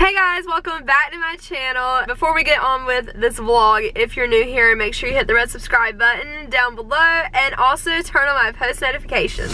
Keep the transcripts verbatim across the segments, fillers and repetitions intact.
Hey guys, welcome back to my channel. Before we get on with this vlog, if you're new here, make sure you hit the red subscribe button down below and also turn on my post notifications.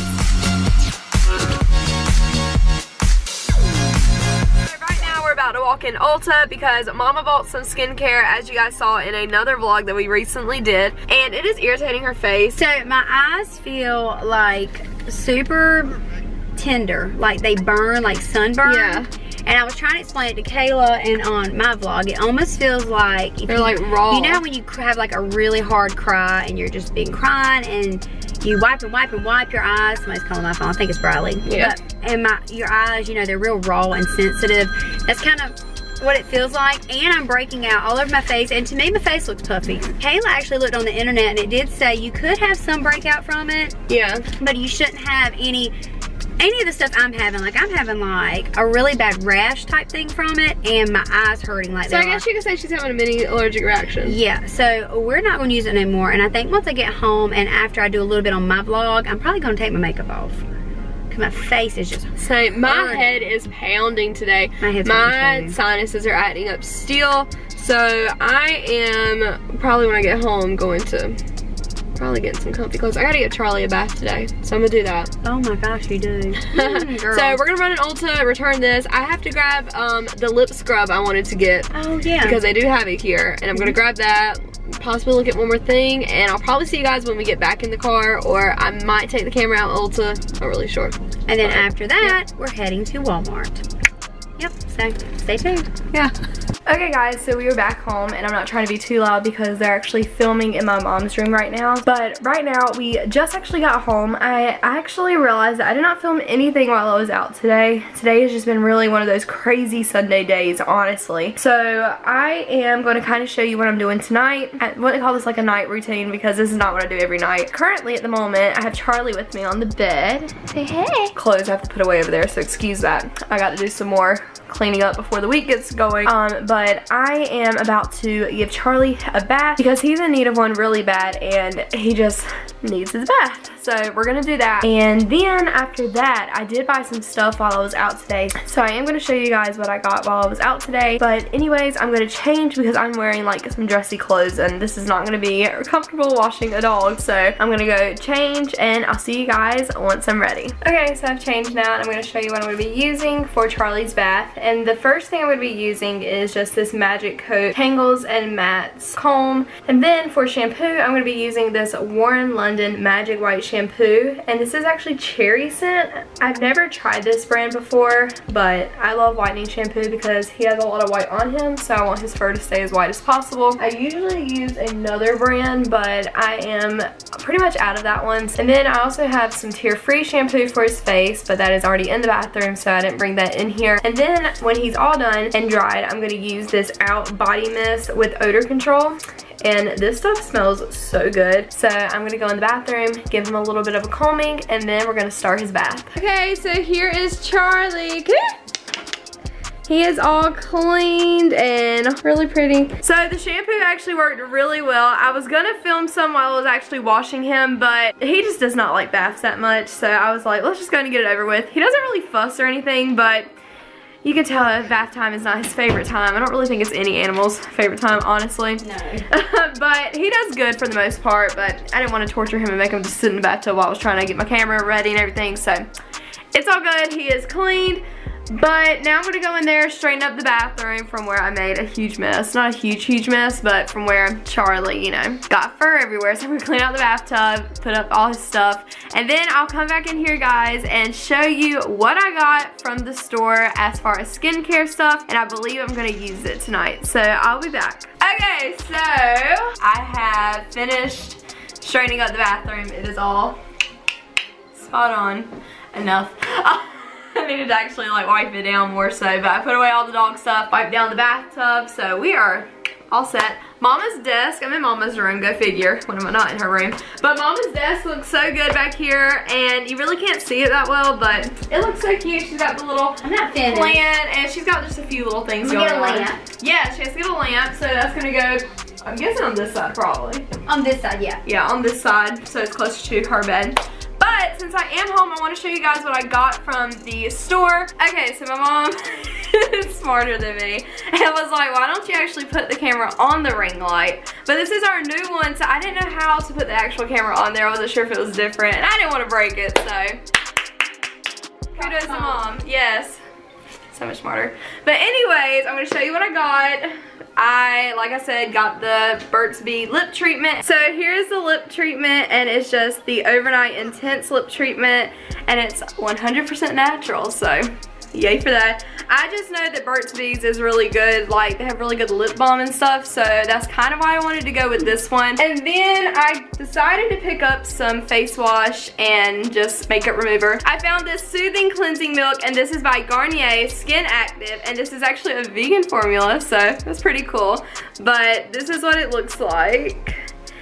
So right now we're about to walk in Ulta because Mama bought some skincare, as you guys saw in another vlog that we recently did, and it is irritating her face. So my eyes feel like super tender, like they burn, like sunburn. Yeah. And I was trying to explain it to Kayla, and on my vlog, it almost feels like if they're you, like raw. You know when you have like a really hard cry and you're just been crying and you wipe and wipe and wipe your eyes. Somebody's calling my phone. I think it's Bradley. Yeah. But, and my your eyes, you know, they're real raw and sensitive. That's kind of what it feels like. And I'm breaking out all over my face, and to me my face looks puffy. Kayla actually looked on the internet and it did say you could have some breakout from it. Yeah. But you shouldn't have any any of the stuff I'm having. Like I'm having like a really bad rash type thing from it, and my eyes hurting like So they I guess are. you could say she's having a mini allergic reaction. Yeah, so we're not going to use it anymore, and I think once I get home and after I do a little bit on my vlog, I'm probably going to take my makeup off. Because my face is just So my hurting. head is pounding today. My head's My pounding. sinuses are acting up still. So I am probably when I get home going to probably get some comfy clothes. I gotta get Charlie a bath today, so I'm gonna do that. Oh my gosh, you do. Mm, girl. So we're gonna run an Ulta, return this. I have to grab um, the lip scrub I wanted to get. Oh yeah. Because they do have it here, and I'm gonna grab that, possibly look at one more thing, and I'll probably see you guys when we get back in the car, or I might take the camera out Ulta. Not really sure. And then But, after that, yeah, we're heading to Walmart. Yep, so stay tuned. Yeah. Okay guys, so we are back home, and I'm not trying to be too loud because they're actually filming in my mom's room right now. But right now, we just actually got home. I actually realized that I did not film anything while I was out today. Today has just been really one of those crazy Sunday days, honestly. So I am going to kind of show you what I'm doing tonight. I wouldn't call this like a night routine because this is not what I do every night. Currently, at the moment, I have Charlie with me on the bed. Say hey. Clothes I have to put away over there, so excuse that. I got to do some more cleaning up before the week gets going. Um, but I am about to give Charlie a bath because he's in need of one really bad, and he just needs his bath. So we're gonna do that. And then after that, I did buy some stuff while I was out today. So I am gonna show you guys what I got while I was out today. But anyways, I'm gonna change because I'm wearing like some dressy clothes, and this is not gonna be comfortable washing a dog. So I'm gonna go change, and I'll see you guys once I'm ready. Okay, so I've changed now, and I'm gonna show you what I'm gonna be using for Charlie's bath. And the first thing I'm gonna be using is just this Magic Coat Tangles and Mats comb. And then for shampoo, I'm gonna be using this Warren London Magic White shampoo, and this is actually cherry scent. I've never tried this brand before, but I love whitening shampoo because he has a lot of white on him, so I want his fur to stay as white as possible. I usually use another brand, but I am pretty much out of that one. And then I also have some tear-free shampoo for his face, but that is already in the bathroom, so I didn't bring that in here. And then when he's all done and dried, I'm gonna use this Out Body Mist with odor control. And this stuff smells so good. So I'm gonna go in the bathroom, give him a little bit of a combing, and then we're gonna start his bath. Okay, so here is Charlie. Come here. He is all cleaned and really pretty. So the shampoo actually worked really well. I was gonna film some while I was actually washing him, but he just does not like baths that much. So I was like, let's just go and get it over with. He doesn't really fuss or anything, but you can tell bath time is not his favorite time. I don't really think it's any animal's favorite time, honestly. No. But he does good for the most part, but I didn't want to torture him and make him just sit in the bathtub while I was trying to get my camera ready and everything, so it's all good. He is cleaned. But now I'm gonna go in there, straighten up the bathroom from where I made a huge mess. Not a huge, huge mess, but from where Charlie, you know, got fur everywhere. So I'm gonna clean out the bathtub, put up all his stuff, and then I'll come back in here, guys, and show you what I got from the store as far as skincare stuff, and I believe I'm gonna use it tonight. So I'll be back. Okay, so I have finished straightening up the bathroom. It is all spot on enough. I needed to actually like wipe it down more so, but I put away all the dog stuff, wiped down the bathtub, so we are all set. Mama's desk, I'm in Mama's room, go figure, when am I not in her room. But Mama's desk looks so good back here, and you really can't see it that well, but it looks so cute. She's got the little I'm not finished. plant, and she's got just a few little things I'm going gonna on. get a lamp. Yeah, she has to get a lamp, so that's gonna go, I'm guessing on this side probably. On this side, yeah. Yeah, on this side, so it's closer to her bed. But since I am home, I want to show you guys what I got from the store. Okay, so my mom smarter than me and was like, why don't you actually put the camera on the ring light? But this is our new one, so I didn't know how to put the actual camera on there. I wasn't sure if it was different, and I didn't want to break it, so kudos to mom. Yes, so much smarter. But anyways, I'm going to show you what I got. I, like I said, got the Burt's Bees lip treatment. So here's the lip treatment, and it's just the Overnight Intense lip treatment, and it's one hundred percent natural, so yay for that. I just know that Burt's Bees is really good. Like, they have really good lip balm and stuff, so that's kind of why I wanted to go with this one. And then I decided to pick up some face wash and just makeup remover. I found this Soothing Cleansing Milk, and this is by Garnier Skin Active, and this is actually a vegan formula, so that's pretty cool. But this is what it looks like,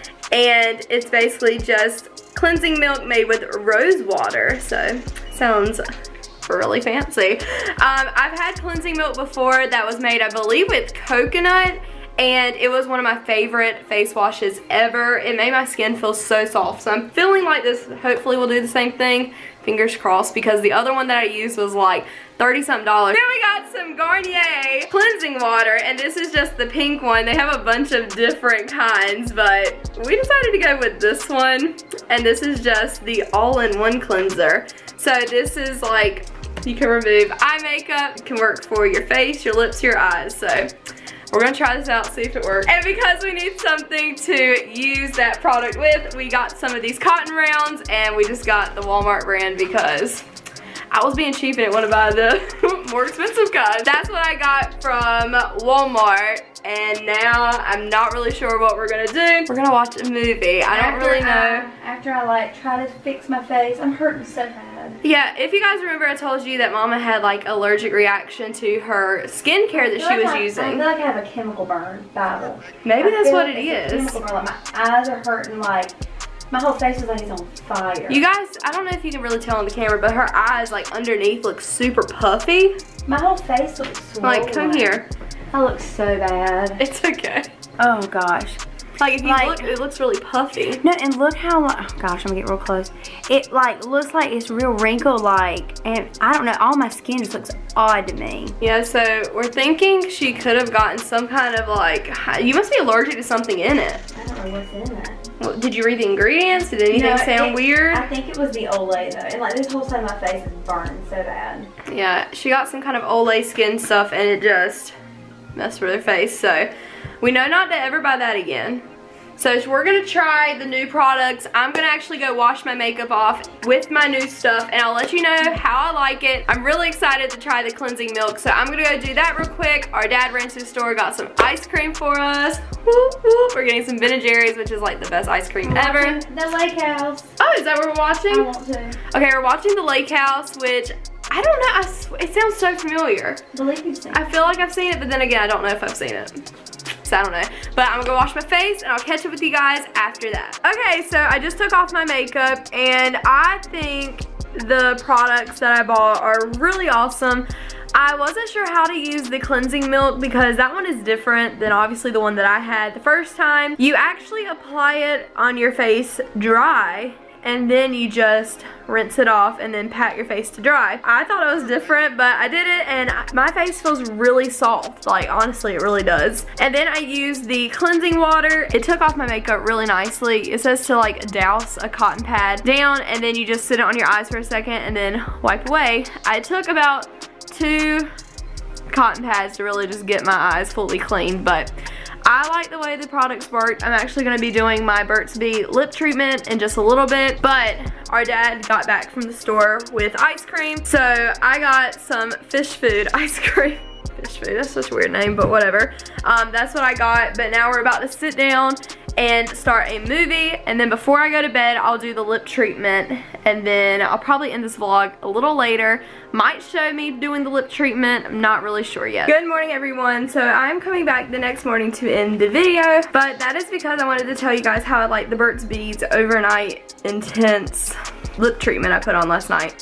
and it's basically just cleansing milk made with rose water, so sounds really fancy. Um, I've had cleansing milk before that was made, I believe, with coconut, and it was one of my favorite face washes ever. It made my skin feel so soft, so I'm feeling like this hopefully will do the same thing. Fingers crossed, because the other one that I used was like thirty something dollars. Then we got some Garnier cleansing water, and this is just the pink one. They have a bunch of different kinds, but we decided to go with this one, and this is just the all-in-one cleanser. So this is like, you can remove eye makeup, it can work for your face, your lips, your eyes. So we're gonna try this out, see if it works. And because we need something to use that product with, we got some of these cotton rounds, and we just got the Walmart brand because I was being cheap and didn't want to buy the more expensive kind. That's what I got from Walmart, and now I'm not really sure what we're gonna do. We're gonna watch a movie. I don't After really know. I, after I like try to fix my face, I'm hurting so bad. Yeah, if you guys remember, I told you that Mama had like allergic reaction to her skincare that she was like using. I feel like I have a chemical burn battle. Maybe I that's feel what like it it's a is. chemical burn. Like my eyes are hurting, like my whole face is like it's on fire. You guys, I don't know if you can really tell on the camera, but her eyes like underneath look super puffy. My whole face looks swollen. Like, come here. I look so bad. It's okay. Oh gosh. Like, if you Like- look, it looks really puffy. No, and look how, oh gosh, I'm gonna get real close. It like looks like it's real wrinkled, like, and I don't know, all my skin just looks odd to me. Yeah, so we're thinking she could have gotten some kind of like, you must be allergic to something in it. I don't know what's in it. Well, did you read the ingredients? Did anything No, sound it- weird? I think it was the Olay though. And like this whole side of my face is burning so bad. Yeah, she got some kind of Olay skin stuff, and it just messed with her face. So we know not to ever buy that again. So we're gonna try the new products. I'm gonna actually go wash my makeup off with my new stuff, and I'll let you know how I like it. I'm really excited to try the cleansing milk, so I'm gonna go do that real quick. Our dad ran to the store, got some ice cream for us. Whoop, whoop. We're getting some Ben and Jerry's, which is like the best ice cream ever. The Lake House. Oh, is that what we're watching? I want to. Okay, we're watching the Lake House, which I don't know, I sw it sounds so familiar. Believe you've seen. I feel like I've seen it, but then again, I don't know if I've seen it. So I don't know. But I'm gonna go wash my face, and I'll catch up with you guys after that. Okay, so I just took off my makeup, and I think the products that I bought are really awesome. I wasn't sure how to use the cleansing milk because that one is different than obviously the one that I had the first time. You actually apply it on your face dry, and then you just rinse it off and then pat your face to dry. I thought it was different, but I did it, and my face feels really soft. Like, honestly, it really does. And then I used the cleansing water. It took off my makeup really nicely. It says to like douse a cotton pad down, and then you just sit it on your eyes for a second and then wipe away. I took about two cotton pads to really just get my eyes fully clean, but I like the way the products work. I'm actually going to be doing my Burt's Bees lip treatment in just a little bit, but our dad got back from the store with ice cream, so I got some fish food ice cream. Fish food, that's such a weird name, but whatever. Um, that's what I got, but now we're about to sit down and start a movie, and then before I go to bed, I'll do the lip treatment, and then I'll probably end this vlog a little later. Might show me doing the lip treatment, I'm not really sure yet. Good morning, everyone. So I'm coming back the next morning to end the video, but that is because I wanted to tell you guys how I like the Burt's Bees Overnight Intense lip treatment I put on last night.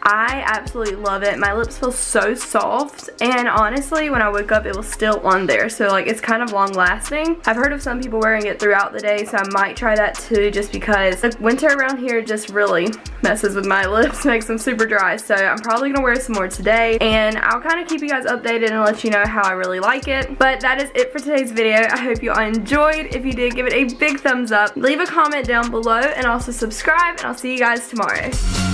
I absolutely love it. My lips feel so soft, and honestly when I woke up it was still on there, so like it's kind of long lasting. I've heard of some people wearing it throughout the day, so I might try that too, just because the winter around here just really messes with my lips, makes them super dry. So I'm probably gonna wear some more today, and I'll kind of keep you guys updated and let you know how I really like it. But that is it for today's video. I hope you all enjoyed. If you did, give it a big thumbs up, leave a comment down below, and also subscribe, and I'll see you guys tomorrow.